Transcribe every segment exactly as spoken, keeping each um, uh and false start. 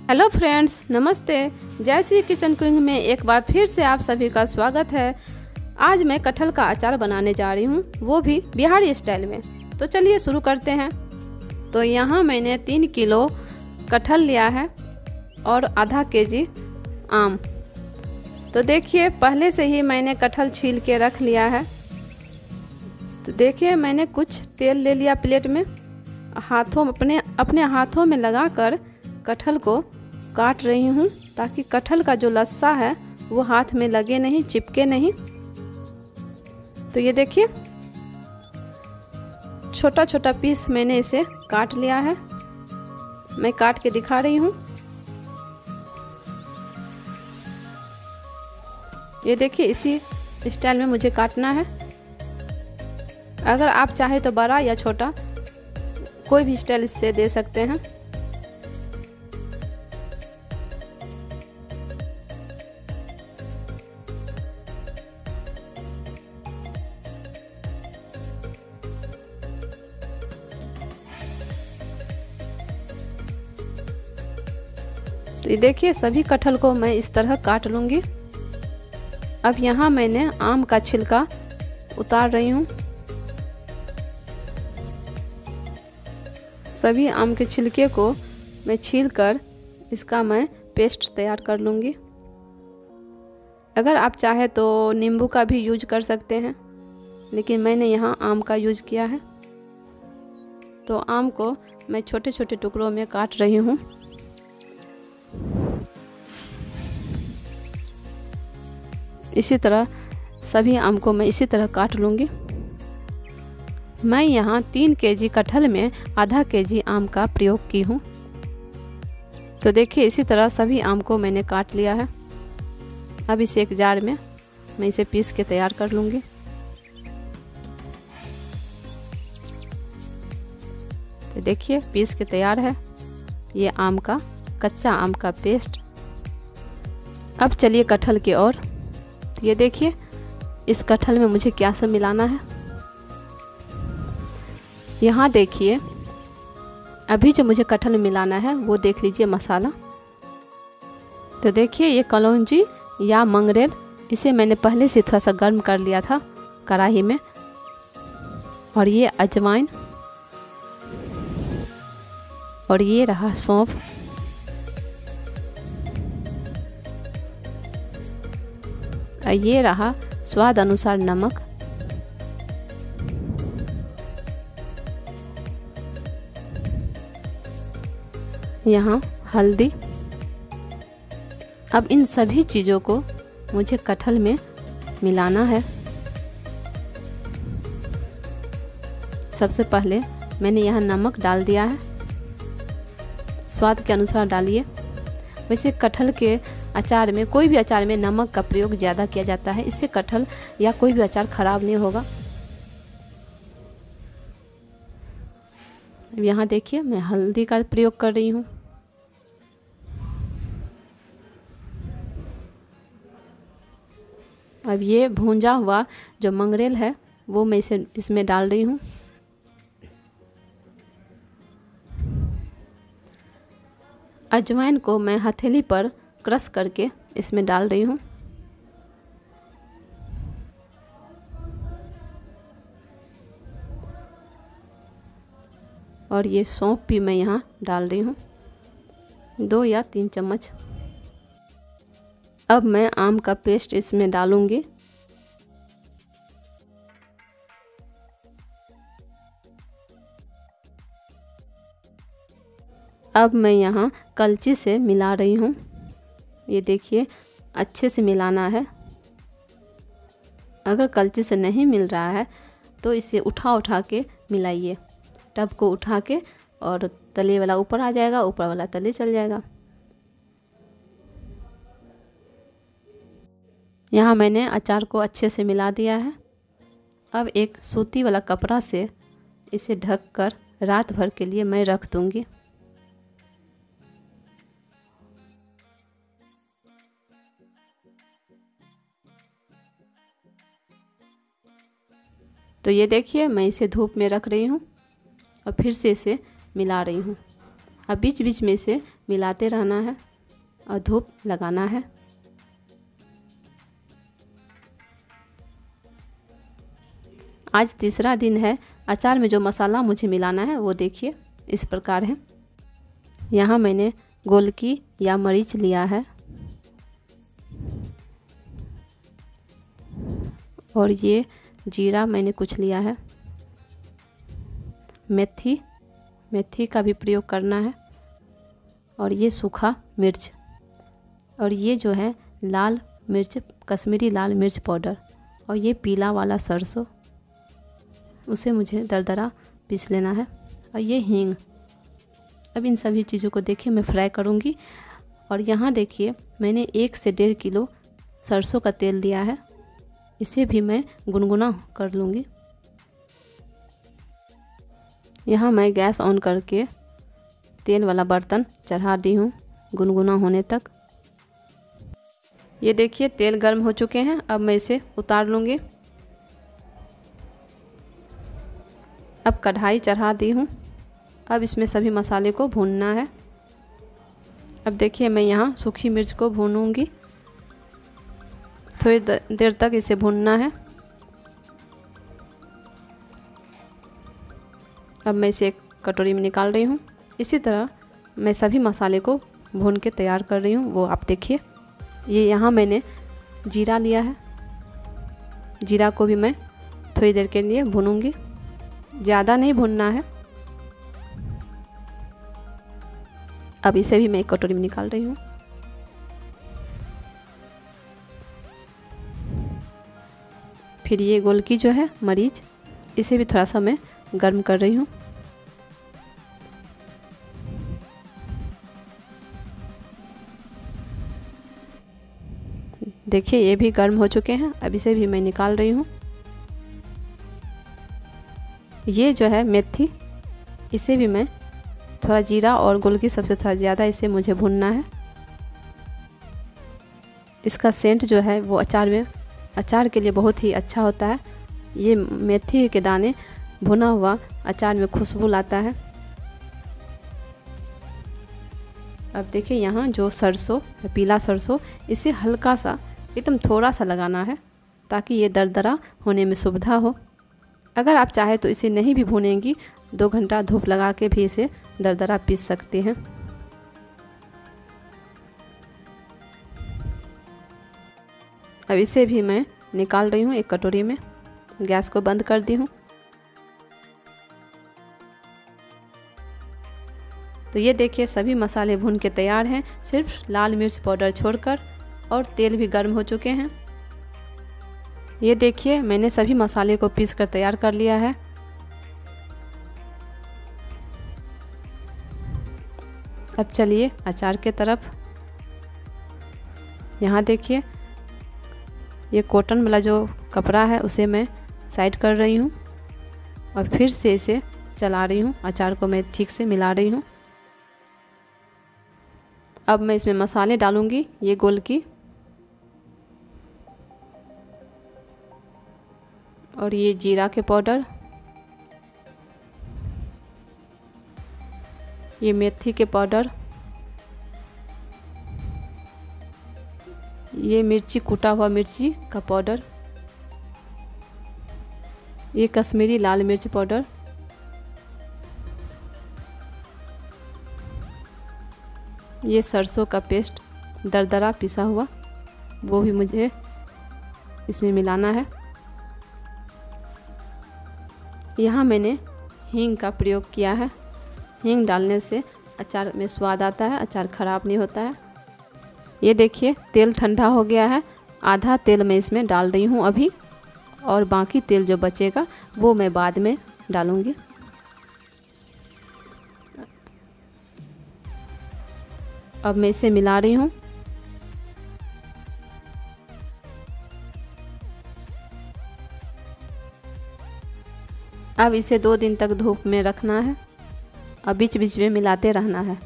Hello friends, नमस्ते। जय Shri kitchen queen में एक बार फिर से आप सभी का स्वागत है। आज मैं कटहल का अचार बनाने जा रही हूँ, वो भी बिहारी स्टाइल में। तो चलिए शुरू करते हैं। तो यहाँ मैंने तीन किलो कटहल लिया है और आधा के जी आम। तो देखिए, पहले से ही मैंने कटहल छील के रख लिया है। तो देखिए, मैंने कुछ तेल ले लिया प्लेट में, हाथों अपने अपने हाथों में लगाकर कटहल को काट रही हूँ, ताकि कटहल का जो लस्सा है वो हाथ में लगे नहीं, चिपके नहीं। तो ये देखिए, छोटा छोटा पीस मैंने इसे काट लिया है। मैं काट के दिखा रही हूँ। ये देखिए, इसी स्टाइल में मुझे काटना है। अगर आप चाहे तो बड़ा या छोटा कोई भी स्टाइल इससे दे सकते हैं। तो ये देखिए, सभी कटहल को मैं इस तरह काट लूँगी। अब यहाँ मैंने आम का छिलका उतार रही हूँ। सभी आम के छिलके को मैं छीलकर इसका मैं पेस्ट तैयार कर लूँगी। अगर आप चाहे तो नींबू का भी यूज कर सकते हैं, लेकिन मैंने यहाँ आम का यूज किया है। तो आम को मैं छोटे छोटे टुकड़ों में काट रही हूँ। इसी तरह सभी आम को मैं इसी तरह काट लूँगी। मैं यहाँ तीन केजी कटहल में आधा केजी आम का प्रयोग की हूँ। तो देखिए, इसी तरह सभी आम को मैंने काट लिया है। अब इसे एक जार में मैं इसे पीस के तैयार कर लूँगी। तो देखिए, पीस के तैयार है ये आम का कच्चा आम का पेस्ट। अब चलिए कटहल की ओर। तो ये देखिए, इस कटहल में मुझे क्या सब मिलाना है। यहाँ देखिए, अभी जो मुझे कटहल में मिलाना है वो देख लीजिए मसाला। तो देखिए, ये कलौंजी या मंगरेल, इसे मैंने पहले से थोड़ा सा गर्म कर लिया था कढ़ाई में। और ये अजवाइन, और ये रहा सौंफ, और ये रहा स्वाद अनुसार नमक। यहाँ हल्दी। अब इन सभी चीज़ों को मुझे कटहल में मिलाना है। सबसे पहले मैंने यहाँ नमक डाल दिया है, स्वाद के अनुसार डालिए। वैसे कटहल के अचार में, कोई भी अचार में नमक का प्रयोग ज़्यादा किया जाता है, इससे कटहल या कोई भी अचार खराब नहीं होगा। अब यहाँ देखिए, मैं हल्दी का प्रयोग कर रही हूँ। अब ये भूंजा हुआ जो मंगरेल है वो मैं इसे इसमें डाल रही हूँ। अजवाइन को मैं हथेली पर क्रश करके इसमें डाल रही हूँ। और ये सौंफ भी मैं यहाँ डाल रही हूँ, दो या तीन चम्मच। अब मैं आम का पेस्ट इसमें डालूंगी। अब मैं यहाँ कलची से मिला रही हूँ। ये देखिए, अच्छे से मिलाना है। अगर कलची से नहीं मिल रहा है तो इसे उठा उठा के मिलाइए। टब को उठा के, और तले वाला ऊपर आ जाएगा, ऊपर वाला तले चल जाएगा। यहाँ मैंने अचार को अच्छे से मिला दिया है। अब एक सूती वाला कपड़ा से इसे ढककर रात भर के लिए मैं रख दूँगी। तो ये देखिए, मैं इसे धूप में रख रही हूँ और फिर से इसे मिला रही हूँ। अब बीच बीच में इसे मिलाते रहना है और धूप लगाना है। आज तीसरा दिन है। अचार में जो मसाला मुझे मिलाना है वो देखिए इस प्रकार है। यहाँ मैंने गोलकी या मरीच लिया है और ये जीरा मैंने कुछ लिया है। मेथी मेथी का भी प्रयोग करना है और ये सूखा मिर्च और ये जो है लाल मिर्च, कश्मीरी लाल मिर्च पाउडर और ये पीला वाला सरसों, उसे मुझे दरदरा पीस लेना है और ये हींग। अब इन सभी चीज़ों को देखिए मैं फ्राई करूँगी। और यहाँ देखिए मैंने एक से डेढ़ किलो सरसों का तेल दिया है, इसे भी मैं गुनगुना कर लूँगी। यहाँ मैं गैस ऑन करके तेल वाला बर्तन चढ़ा दी हूँ गुनगुना होने तक। ये देखिए तेल गर्म हो चुके हैं। अब मैं इसे उतार लूँगी। अब कढ़ाई चढ़ा दी हूँ। अब इसमें सभी मसाले को भूनना है। अब देखिए मैं यहाँ सूखी मिर्च को भूनूंगी। थोड़ी देर तक इसे भूनना है। अब मैं इसे एक कटोरी में निकाल रही हूँ। इसी तरह मैं सभी मसाले को भून के तैयार कर रही हूँ, वो आप देखिए। ये यहाँ मैंने जीरा लिया है, जीरा को भी मैं थोड़ी देर के लिए भूनूंगी, ज़्यादा नहीं भूनना है। अब इसे भी मैं एक कटोरी में निकाल रही हूँ। फिर ये गोलकी जो है मरीच, इसे भी थोड़ा सा मैं गर्म कर रही हूँ। देखिए ये भी गर्म हो चुके हैं। अब इसे भी मैं निकाल रही हूँ। ये जो है मेथी, इसे भी मैं थोड़ा जीरा और गोलकी सबसे थोड़ा ज़्यादा इसे मुझे भूनना है। इसका सेंट जो है वो अचार में अचार के लिए बहुत ही अच्छा होता है। ये मेथी के दाने भुना हुआ अचार में खुशबू लाता है। अब देखिए यहाँ जो सरसों, पीला सरसों, इसे हल्का सा एकदम थोड़ा सा लगाना है ताकि ये दरदरा होने में सुविधा हो। अगर आप चाहे तो इसे नहीं भी भूनेंगी, दो घंटा धूप लगा के भी इसे दरदरा पीस सकते हैं। अब इसे भी मैं निकाल रही हूँ एक कटोरी में। गैस को बंद कर दी हूँ। तो ये देखिए सभी मसाले भून के तैयार हैं, सिर्फ लाल मिर्च पाउडर छोड़कर, और तेल भी गर्म हो चुके हैं। ये देखिए मैंने सभी मसाले को पीस कर तैयार कर लिया है। अब चलिए अचार के तरफ। यहाँ देखिए ये कॉटन वाला जो कपड़ा है उसे मैं साइड कर रही हूँ और फिर से इसे चला रही हूँ। अचार को मैं ठीक से मिला रही हूँ। अब मैं इसमें मसाले डालूँगी। ये गोलकी और ये जीरा के पाउडर, ये मेथी के पाउडर, ये मिर्ची, कूटा हुआ मिर्ची का पाउडर, ये कश्मीरी लाल मिर्च पाउडर, ये सरसों का पेस्ट दरदरा पिसा हुआ, वो भी मुझे इसमें मिलाना है। यहाँ मैंने हींग का प्रयोग किया है। हींग डालने से अचार में स्वाद आता है, अचार ख़राब नहीं होता है। ये देखिए तेल ठंडा हो गया है। आधा तेल मैं इसमें डाल रही हूँ अभी, और बाकी तेल जो बचेगा वो मैं बाद में डालूँगी। अब मैं इसे मिला रही हूँ। अब इसे दो दिन तक धूप में रखना है और बीच बीच में मिलाते रहना है।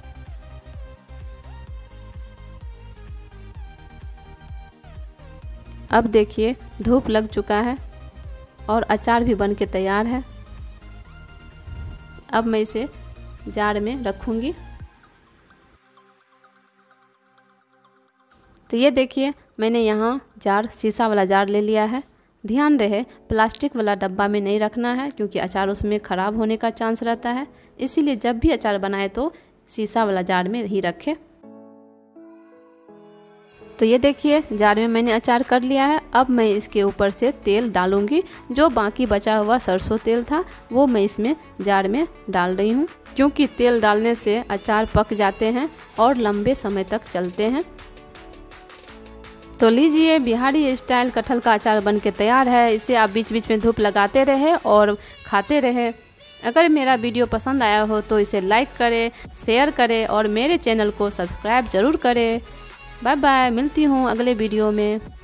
अब देखिए धूप लग चुका है और अचार भी बन के तैयार है। अब मैं इसे जार में रखूँगी। तो ये देखिए मैंने यहाँ जार शीशा वाला जार ले लिया है। ध्यान रहे प्लास्टिक वाला डब्बा में नहीं रखना है, क्योंकि अचार उसमें ख़राब होने का चांस रहता है। इसीलिए जब भी अचार बनाए तो शीशा वाला जार में ही रखें। तो ये देखिए जार में मैंने अचार कर लिया है। अब मैं इसके ऊपर से तेल डालूंगी। जो बाकी बचा हुआ सरसों तेल था वो मैं इसमें जार में डाल रही हूँ, क्योंकि तेल डालने से अचार पक जाते हैं और लंबे समय तक चलते हैं। तो लीजिए बिहारी स्टाइल कटहल का अचार बन के तैयार है। इसे आप बीच बीच में धूप लगाते रहे और खाते रहे। अगर मेरा वीडियो पसंद आया हो तो इसे लाइक करें, शेयर करें और मेरे चैनल को सब्सक्राइब ज़रूर करें। बाय बाय, मिलती हूँ अगले वीडियो में।